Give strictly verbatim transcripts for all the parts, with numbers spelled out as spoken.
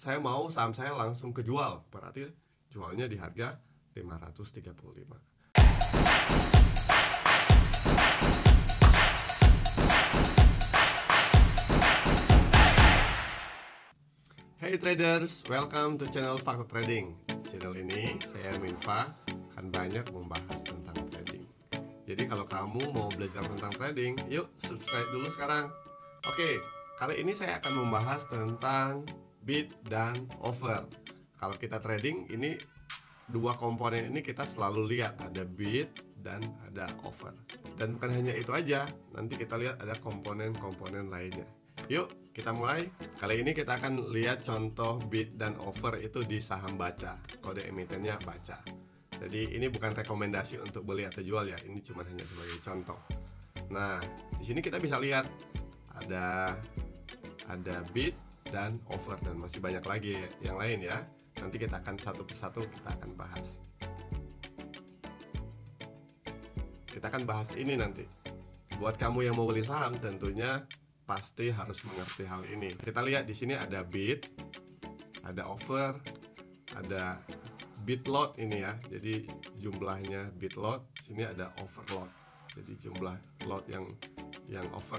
saya mau saham saya langsung kejual, berarti jualnya di harga lima ratus tiga puluh lima. Hey traders, welcome to channel Fakta Trading. Channel ini saya Minfa akan banyak membahas tentang trading. Jadi kalau kamu mau belajar tentang trading, yuk subscribe dulu sekarang. Oke, kali ini saya akan membahas tentang bid dan offer. Kalau kita trading, ini dua komponen ini kita selalu lihat, ada bid dan ada offer. Dan bukan hanya itu aja, nanti kita lihat ada komponen-komponen lainnya. Yuk kita mulai. Kali ini kita akan lihat contoh bid dan offer itu di saham baca, kode emitennya baca. Jadi ini bukan rekomendasi untuk beli atau jual ya, ini cuma hanya sebagai contoh. Nah, di sini kita bisa lihat ada ada bid dan offer dan masih banyak lagi yang lain ya. Nanti kita akan satu persatu kita akan bahas. Kita akan bahas ini nanti. Buat kamu yang mau beli saham tentunya pasti harus mengerti hal ini. Kita lihat di sini ada bid, ada offer, ada bid lot ini ya. Jadi jumlahnya bid lot, sini ada offer lot. Jadi jumlah lot yang yang offer.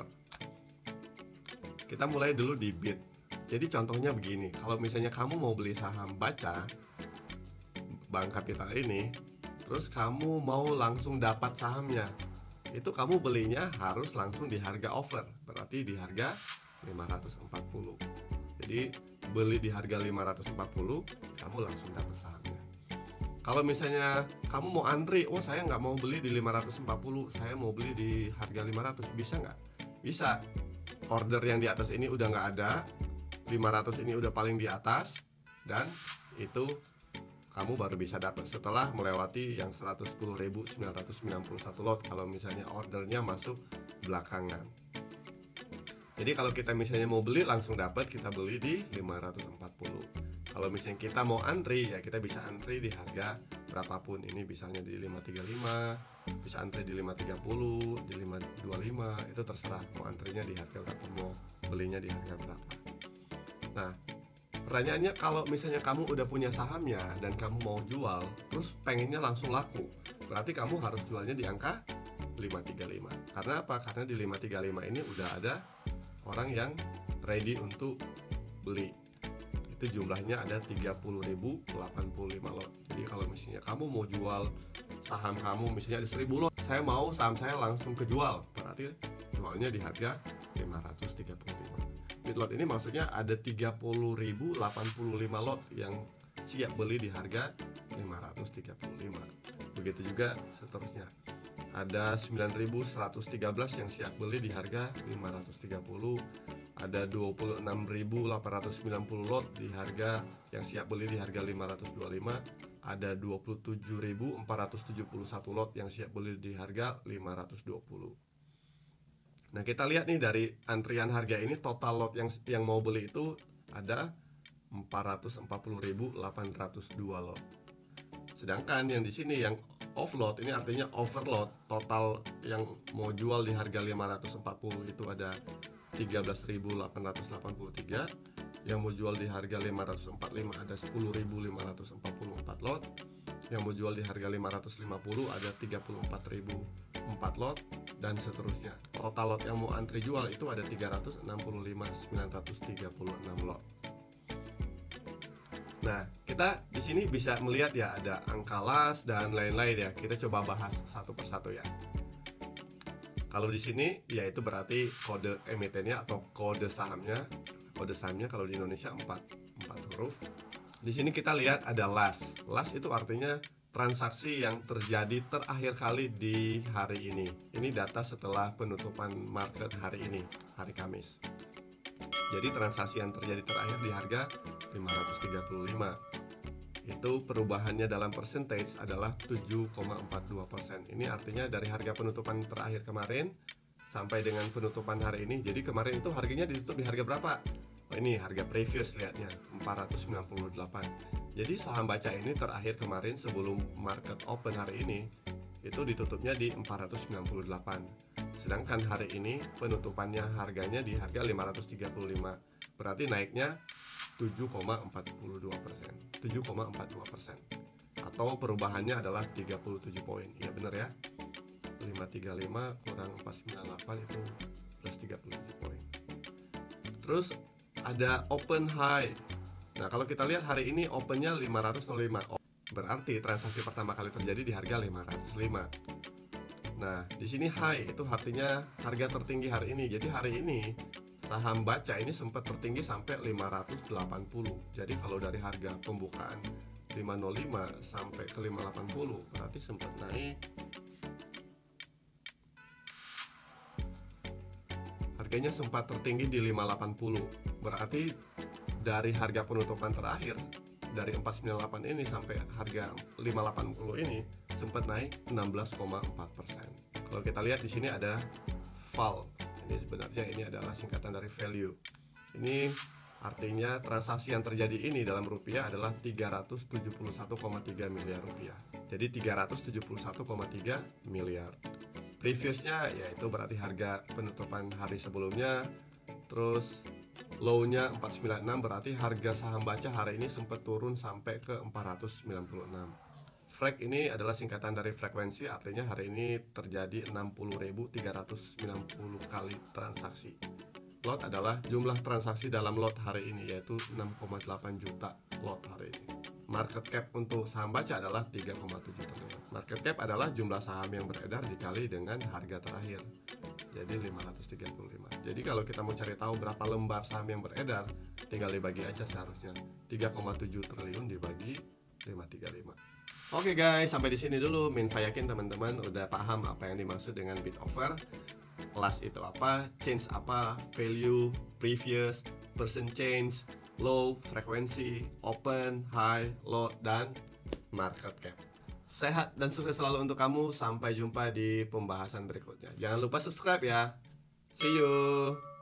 Kita mulai dulu di bid. Jadi contohnya begini, kalau misalnya kamu mau beli saham baca Bank Kapital ini, terus kamu mau langsung dapat sahamnya, itu kamu belinya harus langsung di harga offer, berarti di harga lima ratus empat puluh. Jadi beli di harga lima ratus empat puluh, kamu langsung dapat sahamnya. Kalau misalnya kamu mau antri, oh saya nggak mau beli di lima ratus empat puluh, saya mau beli di harga lima ratus, bisa nggak? Bisa. Order yang di atas ini udah nggak ada, lima ratus ini udah paling di atas, dan itu kamu baru bisa dapat setelah melewati yang seratus sepuluh ribu sembilan ratus sembilan puluh satu lot kalau misalnya ordernya masuk belakangan. Jadi kalau kita misalnya mau beli langsung dapat, kita beli di lima ratus empat puluh. Kalau misalnya kita mau antri, ya kita bisa antri di harga berapapun. Ini misalnya di lima tiga lima, bisa antri di lima tiga puluh, di lima dua lima, itu terserah mau antrinya di harga berapa, mau belinya di harga berapa. Nah, pertanyaannya kalau misalnya kamu udah punya sahamnya dan kamu mau jual, terus pengennya langsung laku, berarti kamu harus jualnya di angka lima tiga lima. Karena apa? Karena di lima tiga lima ini udah ada orang yang ready untuk beli. Itu jumlahnya ada tiga puluh ribu delapan puluh lima lot. Jadi kalau misalnya kamu mau jual saham kamu, misalnya ada seribu lot, saya mau saham saya langsung kejual, berarti jualnya di harga lima ratus tiga puluh lima. Bid lot ini maksudnya ada tiga puluh ribu delapan puluh lima lot yang siap beli di harga lima ratus tiga puluh lima. Begitu juga seterusnya. Ada sembilan ribu seratus tiga belas yang siap beli di harga lima ratus tiga puluh. Ada dua puluh enam ribu delapan ratus sembilan puluh lot di harga yang siap beli di harga lima ratus dua puluh lima. Ada dua puluh tujuh ribu empat ratus tujuh puluh satu lot yang siap beli di harga lima ratus dua puluh. Nah, kita lihat nih dari antrian harga ini, total lot yang yang mau beli itu ada empat ratus empat puluh ribu delapan ratus dua lot. Sedangkan yang di sini yang off lot ini artinya overload, total yang mau jual di harga lima ratus empat puluh itu ada tiga belas ribu delapan ratus delapan puluh tiga. Yang mau jual di harga lima ratus empat puluh lima ada sepuluh ribu lima ratus empat puluh empat lot. Yang mau jual di harga lima ratus lima puluh ada tiga puluh empat ribu empat lot, dan seterusnya. Total lot yang mau antri jual itu ada tiga ratus enam puluh lima ribu sembilan ratus tiga puluh enam lot. Nah, kita di sini bisa melihat ya ada angka las dan lain-lain ya. Kita coba bahas satu persatu ya. Kalau di sini yaitu berarti kode emitennya atau kode sahamnya. Kode sahamnya kalau di Indonesia empat huruf. Di sini kita lihat ada las. Las itu artinya transaksi yang terjadi terakhir kali di hari ini. Ini data setelah penutupan market hari ini, hari Kamis. Jadi transaksi yang terjadi terakhir di harga lima ratus tiga puluh lima. Itu perubahannya dalam percentage adalah tujuh koma empat dua persen. Ini artinya dari harga penutupan terakhir kemarin sampai dengan penutupan hari ini. Jadi kemarin itu harganya ditutup di harga berapa? Oh, ini harga previous, lihatnya empat ratus sembilan puluh delapan. Jadi saham baca ini terakhir kemarin sebelum market open hari ini itu ditutupnya di empat ratus sembilan puluh delapan. Sedangkan hari ini penutupannya harganya di harga lima ratus tiga puluh lima. Berarti naiknya tujuh koma empat dua persen, tujuh koma empat dua persen, atau perubahannya adalah tiga puluh tujuh poin. Iya benar ya, lima tiga lima kurang empat sembilan delapan itu plus tiga puluh tujuh poin. Terus ada open high. Nah kalau kita lihat hari ini opennya lima ratus lima, berarti transaksi pertama kali terjadi di harga lima ratus lima. Nah di sini high itu artinya harga tertinggi hari ini. Jadi hari ini saham Baca ini sempat tertinggi sampai lima ratus delapan puluh. Jadi kalau dari harga pembukaan lima nol lima sampai ke lima delapan puluh, berarti sempat naik. Harganya sempat tertinggi di lima delapan puluh. Berarti dari harga penutupan terakhir dari empat sembilan delapan ini sampai harga lima delapan puluh ini sempat naik enam belas koma empat persen. Kalau kita lihat di sini ada V A L. Ini sebenarnya ini adalah singkatan dari value. Ini artinya transaksi yang terjadi ini dalam rupiah adalah tiga ratus tujuh puluh satu koma tiga miliar rupiah. Jadi tiga ratus tujuh puluh satu koma tiga miliar. Previousnya yaitu berarti harga penutupan hari sebelumnya. Terus low-nya empat sembilan enam, berarti harga saham Baca hari ini sempat turun sampai ke empat ratus sembilan puluh enam. Frek ini adalah singkatan dari frekuensi, artinya hari ini terjadi enam puluh ribu tiga ratus sembilan puluh kali transaksi. Lot adalah jumlah transaksi dalam lot hari ini, yaitu enam koma delapan juta lot hari ini. Market cap untuk saham Baca adalah tiga koma tujuh triliun. Market cap adalah jumlah saham yang beredar dikali dengan harga terakhir, jadi lima ratus tiga puluh lima. Jadi kalau kita mau cari tahu berapa lembar saham yang beredar, tinggal dibagi aja seharusnya. tiga koma tujuh triliun dibagi lima ratus tiga puluh lima. Oke guys, sampai di sini dulu. Minfa yakin teman-teman udah paham apa yang dimaksud dengan bid offer. Kelas itu apa, change apa, value, previous, percent change, low, frekuensi, open, high, low, dan market cap. Sehat dan sukses selalu untuk kamu. Sampai jumpa di pembahasan berikutnya. Jangan lupa subscribe ya. See you.